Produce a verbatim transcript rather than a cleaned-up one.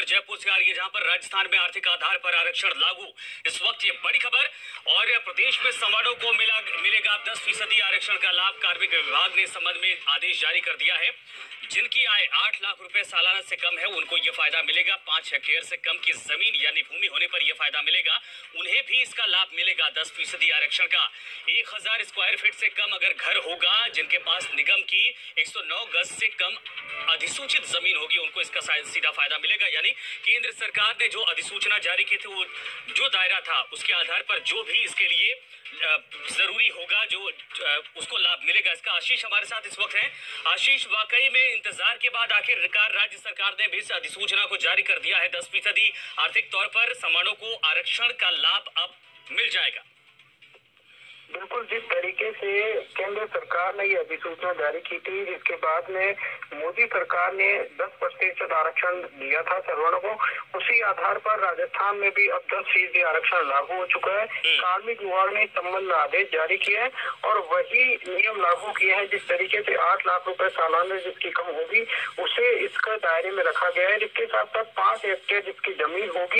जयपुर से आ रही है, जहां पर राजस्थान में आर्थिक आधार पर आरक्षण लागू। इस वक्त ये बड़ी खबर। और प्रदेश में संवादों को मिला मिलेगा दस फीसदी आरक्षण का लाभ। कार्मिक विभाग ने इस संबंध में आदेश जारी कर दिया है। जिनकी आय आठ लाख रुपए सालाना से कम है उनको ये फायदा मिलेगा। पांच हेक्टेयर से कम की जमीन यानी भूमि होने पर यह फायदा मिलेगा, उन्हें भी इसका लाभ मिलेगा दस फीसदी आरक्षण का। एक हजार स्क्वायर फीट से कम अगर घर होगा, जिनके पास निगम की एक सौ नौ गज से कम अधिसूचित जमीन होगी, उनको इसका सीधा फायदा मिलेगा। यानी केंद्र सरकार ने जो अधिसूचना जारी की थी, वो जो दायरा था उसके आधार पर जो भी इसके लिए जरूरी होगा, जो उसको लाभ मिलेगा इसका। आशीष हमारे साथ इस वक्त हैं। आशीष, वाकई में इंतजार के बाद आखिरकार राज्य सरकार ने भी इस अधिसूचना को जारी कर दिया है। दस फीसदी आर्थिक तौर पर समानों को आरक्षण का लाभ अब मिल जाएगा। बिल्कुल, जिस तरीके से केंद्र सरकार ने ये अधिसूचना जारी की थी, जिसके बाद में मोदी सरकार ने दस प्रतिशत आरक्षण दिया था सवर्णों को, उसी आधार पर राजस्थान में भी अब दस फीसदी आरक्षण लागू हो चुका है। कार्मिक विभाग ने इस संबंध में आदेश जारी किया है और वही नियम लागू किया है। जिस तरीके से आठ लाख रुपए सालाना जिसकी कम होगी, उसे इसका दायरे में रखा गया है। जिसके साथ साथ पांच हेक्टेयर जिसकी जमीन होगी